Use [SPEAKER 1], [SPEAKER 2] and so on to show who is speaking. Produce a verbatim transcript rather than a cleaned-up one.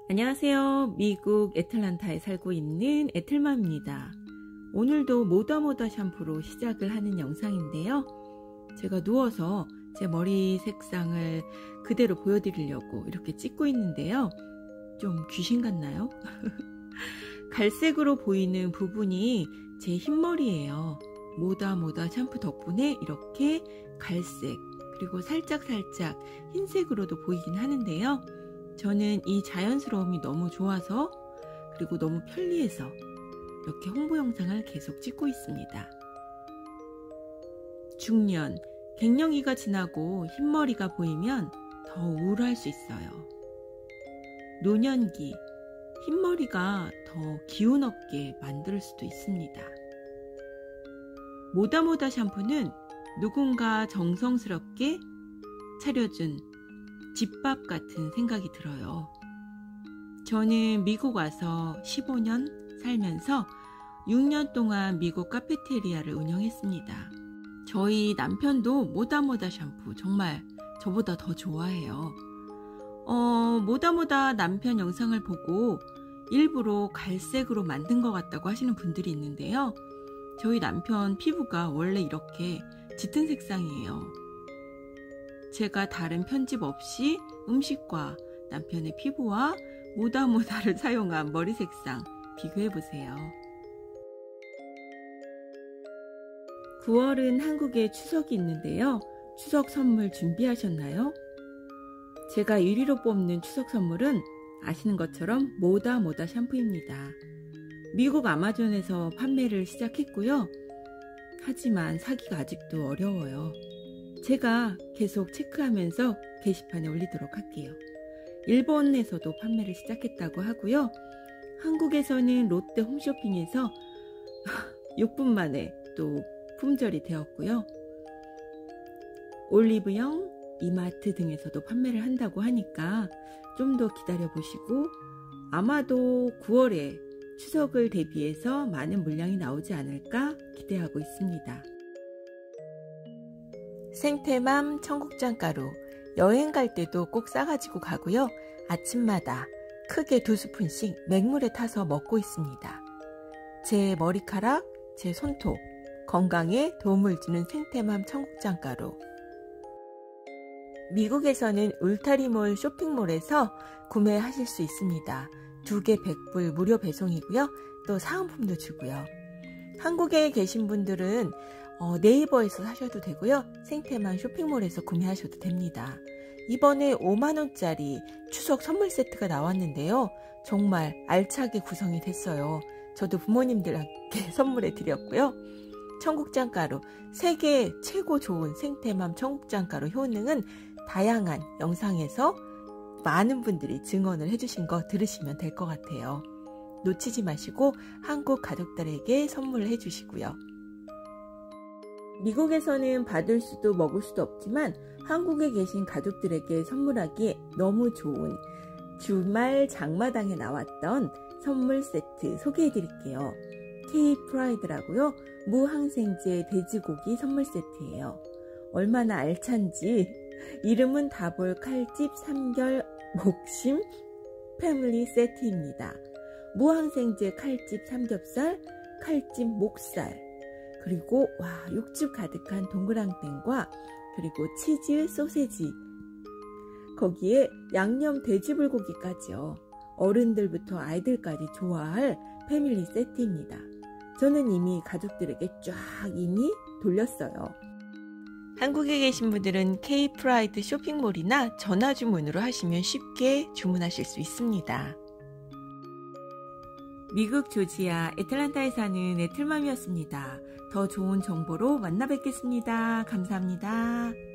[SPEAKER 1] 안녕하세요. 미국 애틀란타에 살고 있는 애틀맘입니다. 오늘도 모다모다 샴푸로 시작을 하는 영상인데요. 제가 누워서 제 머리 색상을 그대로 보여드리려고 이렇게 찍고 있는데요. 좀 귀신 같나요? 갈색으로 보이는 부분이 제 흰머리예요. 모다모다 샴푸 덕분에 이렇게 갈색 그리고 살짝살짝 흰색으로도 보이긴 하는데요. 저는 이 자연스러움이 너무 좋아서 그리고 너무 편리해서 이렇게 홍보 영상을 계속 찍고 있습니다. 중년, 갱년기가 지나고 흰머리가 보이면 더 우울할 수 있어요. 노년기, 흰머리가 더 기운 없게 만들 수도 있습니다. 모다모다 샴푸는 누군가 정성스럽게 차려준 집밥 같은 생각이 들어요. 저는 미국 와서 십오 년 살면서 육 년 동안 미국 카페테리아를 운영했습니다. 저희 남편도 모다모다 샴푸 정말 저보다 더 좋아해요. 어, 모다모다 남편 영상을 보고 일부러 갈색으로 만든 것 같다고 하시는 분들이 있는데요. 저희 남편 피부가 원래 이렇게 짙은 색상이에요. 제가 다른 편집 없이 음식과 남편의 피부와 모다모다를 사용한 머리 색상 비교해보세요. 구월은 한국에 추석이 있는데요. 추석 선물 준비하셨나요? 제가 일 위로 뽑는 추석 선물은 아시는 것처럼 모다모다 샴푸입니다. 미국 아마존에서 판매를 시작했고요. 하지만 사기가 아직도 어려워요. 제가 계속 체크하면서 게시판에 올리도록 할게요. 일본에서도 판매를 시작했다고 하고요. 한국에서는 롯데 홈쇼핑에서 육 분 만에 또 품절이 되었고요. 올리브영, 이마트 등에서도 판매를 한다고 하니까 좀 더 기다려 보시고 아마도 구월에 추석을 대비해서 많은 물량이 나오지 않을까 기대하고 있습니다. 생태맘 청국장가루 여행 갈 때도 꼭 싸가지고 가고요. 아침마다 크게 두 스푼씩 맹물에 타서 먹고 있습니다. 제 머리카락, 제 손톱, 건강에 도움을 주는 생태맘 청국장가루. 미국에서는 울타리몰 쇼핑몰에서 구매하실 수 있습니다. 두 개 백 불 무료 배송이고요. 또 사은품도 주고요. 한국에 계신 분들은 어, 네이버에서 사셔도 되고요. 생태맘 쇼핑몰에서 구매하셔도 됩니다. 이번에 오만 원짜리 추석 선물 세트가 나왔는데요. 정말 알차게 구성이 됐어요. 저도 부모님들께 선물해 드렸고요. 청국장가루, 세계 최고 좋은 생태맘 청국장가루 효능은 다양한 영상에서 많은 분들이 증언을 해주신 거 들으시면 될 것 같아요. 놓치지 마시고 한국 가족들에게 선물을 해주시고요. 미국에서는 받을 수도 먹을 수도 없지만 한국에 계신 가족들에게 선물하기에 너무 좋은 주말 장마당에 나왔던 선물 세트 소개해 드릴게요. K-프라이드라고요. 무항생제 돼지고기 선물 세트예요. 얼마나 알찬지 이름은 다볼 칼집 삼결 목심 패밀리 세트입니다. 무항생제 칼집 삼겹살, 칼집 목살, 그리고 와 육즙 가득한 동그랑땡과 그리고 치즈 소세지, 거기에 양념 돼지불고기까지요. 어른들부터 아이들까지 좋아할 패밀리 세트입니다. 저는 이미 가족들에게 쫙 이미 돌렸어요. 한국에 계신 분들은 K-프라이드 쇼핑몰이나 전화주문으로 하시면 쉽게 주문하실 수 있습니다. 미국 조지아 애틀란타에 사는 애틀맘이었습니다. 더 좋은 정보로 만나 뵙겠습니다. 감사합니다.